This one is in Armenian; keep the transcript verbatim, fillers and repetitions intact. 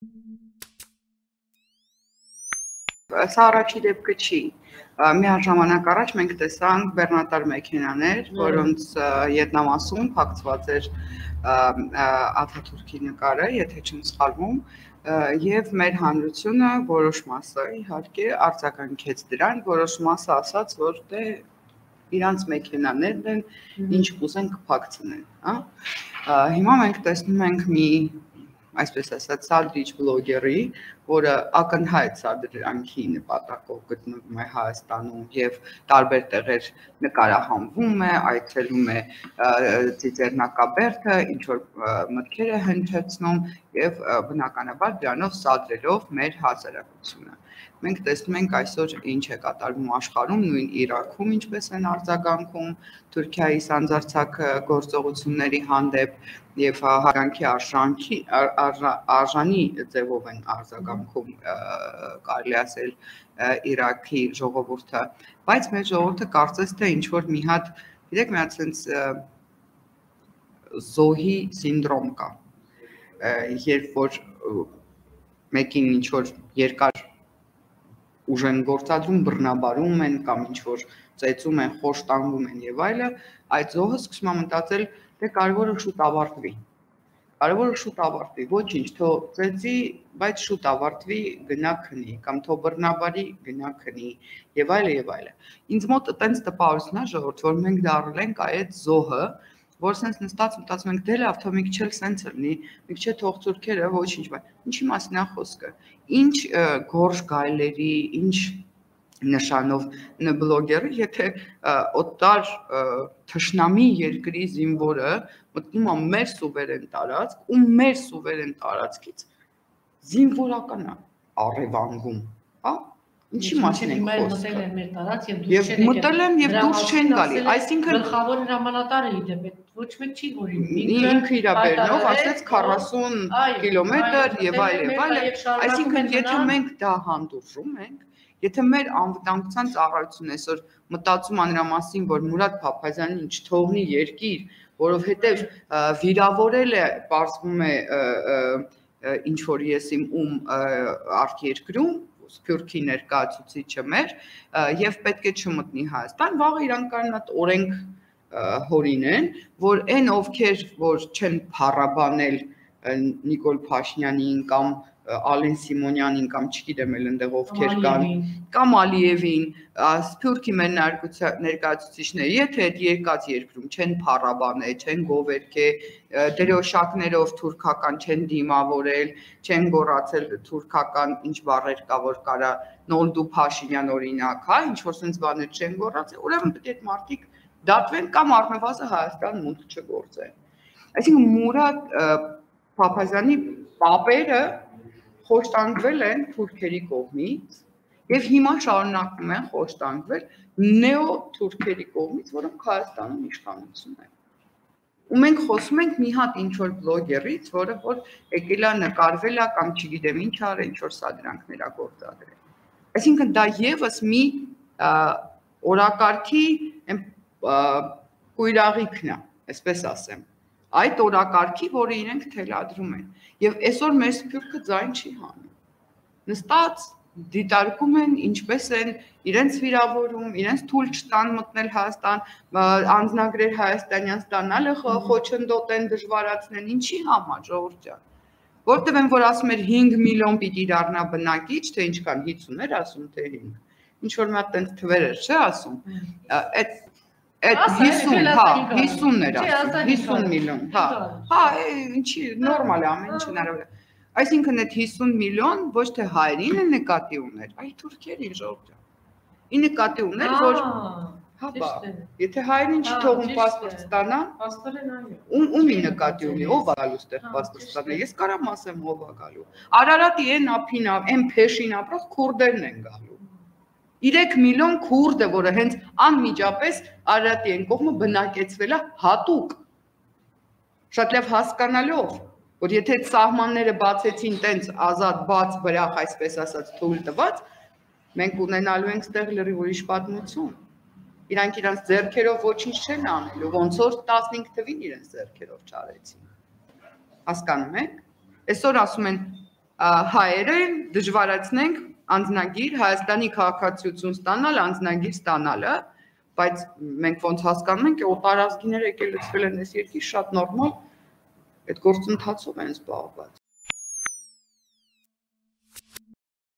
Սա առաջի դեպքը չի։ Միաժամանակ առաջ մենք տեսանք բեռնատար մեքենաներ, որոնց ետնամասում փակցված էր Աթաթուրքի նկարը, եթե չեմ սխալվում, եւ մեր հանրությունը որոշ մասը իհարկե արձագանքեց դրան, որոշ մասը ասաց, որ դե իրանց մեքենաներն են, ինչ կուզեն կփակցնեն, հա։ Հիմա մենք տեսնում ենք մի այսպես ասած սադրիչ բլոգերի, որը ակնհայտ սադրրանքի նպատակով գտնվում է Հայաստանում եւ տարբեր տեղեր նկարահանվում է, այցելում է Ծիծեռնակաբերդը, ինչ որ մտքեր է հնչեցնում եւ բնականաբար դրանով սադրելով մեր հասարակությունը։ Մենք տեսնում ենք այսօր ինչ է կատարվում աշխարհում, նույն Իրաքում ինչպես են արձագանքում Թուրքիայի սանձարձակ գործողությունների հանդեպ եւ հարգանքի արժանքի արժանի ձևով են արձագանքում կարելի ասել Իրաքի ժողովուրդը, բայց մեր ժողովուրդը կարծես թե ինչ որ մի հատ, գիտեք, մի հատ sense զոհի սինդրոմ կա, երբ որ մեկին ինչ որ երկար ուժ են գործադրում, բռնաբարում են կամ ինչ որ ծեծում են, խոշտանգում են եւ այլը, այդ զոհը սկսում է մտածել, թե կարևորը շուտ ավարտվի։ Կարևորը շուտ ավարտվի, ոչինչ, թող ծեծի, բայց շուտ ավարտվի, գնա քնի, կամ թող բռնաբարի, գնա քնի եւ այլը եւ այլը։ Ինձ մոտ այտենց տպավորություն է ժողովուրդ, որ մենք դառել ենք այդ զոհը, որ sense նստած մտածում ենք դե լավ, թող մի քիչ էլ sense լինի, մի քիչ թող թուրքերը ոչինչ, բայց ինչի մասին է խոսքը։ Ինչ գորշ գայլերի, ինչ նշանով բլոգերը, եթե օտար թշնամի երկրի զինվորը մտնում է մեր սուվերեն տարածք ու մեր սուվերեն տարածքից զինվորական է առևանգում, հա։ Ինչի մասին ենք խոսքը։ Եվ մտել են եւ դուրս չեն գալի, այսինքն գլխավոր հրամանատարը իդեպ ոչ մեկ չի որ ինքը իր բերնով ասեց քառասուն կիլոմետր եւ այլ եւ այլ, այսինքն եթե մենք դա հանդուրժում ենք, եթե մեր անվտանգության ծառայությունն այսօր մտածում է նրա մասին, որ Մուրադ Փափազյանին չթողնի երկիր, որովհետեւ վիրավորել է, պարզվում է ինչ որ ես իմ ում արտերկրում Սփյուռքի ներկայացուցիչը մեր եւ պետք է չմտնի Հայաստան, վաղը իրանք կարող են օրենք հորինեն, որ այն ովքեր որ չեն փառաբանել Նիկոլ Փաշինյանին կամ Ալեն Սիմոնյանին կամ չգիտեմ էլ այնտեղ ովքեր կան կամ Ալիևին, Սփյուռքի մեր ներկայացուցիչները, եթե այդ երկած երկրում չեն փառաբանել, չեն գովերքել, դերոշակներով թուրքական չեն դիմավորել, չեն գոռացել թուրքական ինչ բառեր կա որ կարա Նոլդու Փաշինյան օրինակ, հա, ինչ որ sense բաներ չեն գոռացել, ուրեմն պետք է այդ մարդիկ դատվեն կամ առնվազն Հայաստան մուտք չգործեն։ Այսինքն Մուրադ Փափազյանի պապերը խոշտանգվել են թուրքերի կողմից եւ հիմա շարունակում են խոշտանգվել նեո թուրքերի կողմից, որոնք Հայաստանում իշխանություն են։ Ու մենք խոսում ենք մի հատ ինչ որ բլոգերից, որը որ եկել է նկարվել է կամ չգիտեմ ինչ արել, ինչ որ սադրանքներ ա գործադրել։ Այսինքն դա եւս մի օրակարգի կույրաղիքն է, այսպես ասեմ։ Այդ օրակարգի, որը իրենք թելադրում են։ Եվ այսօր մեր Սփյուռքը ձայն չի հանում։ Նստած դիտարկում են ինչպես են իրենց վիրավորում, իրենց թույլ չտան մտնել Հայաստան, անձնագրեր հայաստանյան ստանալը խոչընդոտ են դժվարացնեն, ինչի համար ժողովուրդ ջան։ Որտեւ են որ ասում էր հինգ միլիոն պիտի դառնա բնակիչ, թե ինչքան հիսուն էր ասում, թե հինգ։ Ինչ որ մի հատ տենց թվեր էր, չէ՞ ասում։ Այդ Այդ հիսուն, հա, հիսուն էր ասում, հիսուն միլիոն, հա, հա, ինչի, նորմալ է, ամեն ինչ հնարավոր է։ Այսինքն այդ հիսուն միլիոն ոչ թե հայերին է նկատի ուներ, այլ թուրքերին ժողովուրդ ջան։ Ի նկատի ուներ, որ հա, բա, եթե հայերին չթողում պասպորտ ստանան, Պասպորտն այո։ Ումի նկատի ունի, ով է գալու ստեղ պասպորտ ստանալ, ես կարամ ասեմ ով է գալու։ Արարատի են ափին, են փեշին ապրող քուրդերն են գալու։ Երեք միլիոն քուրդը, որը հենց անմիջապես Արարատի են կողմը բնակեցվել է հատուկ։ Շատ լավ հասկանալով, որ եթե այդ սահմանները բացեցին տենց ազատ բաց բրախ, այսպես ասած, թույլ տված, մենք ունենալու ենք ստեղ լրիվ ուրիշ պատմություն։ Իրանք իրանց ձեռքերով ոչինչ չեն անելու, ոնց որ տասնհինգ թվին իրենց ձեռքերով չարեցին։ Հասկանում եք։ Այսօր ասում են հայերը դժվարացնենք անձնագիր Հայաստանի քաղաքացիություն ստանալ, անձնագիր ստանալը, բայց մենք ոնց հասկանում ենք, օտարազգիները եկել լցվել են այս երկիր շատ նորմալ այդ գործընթացով են զբաղված։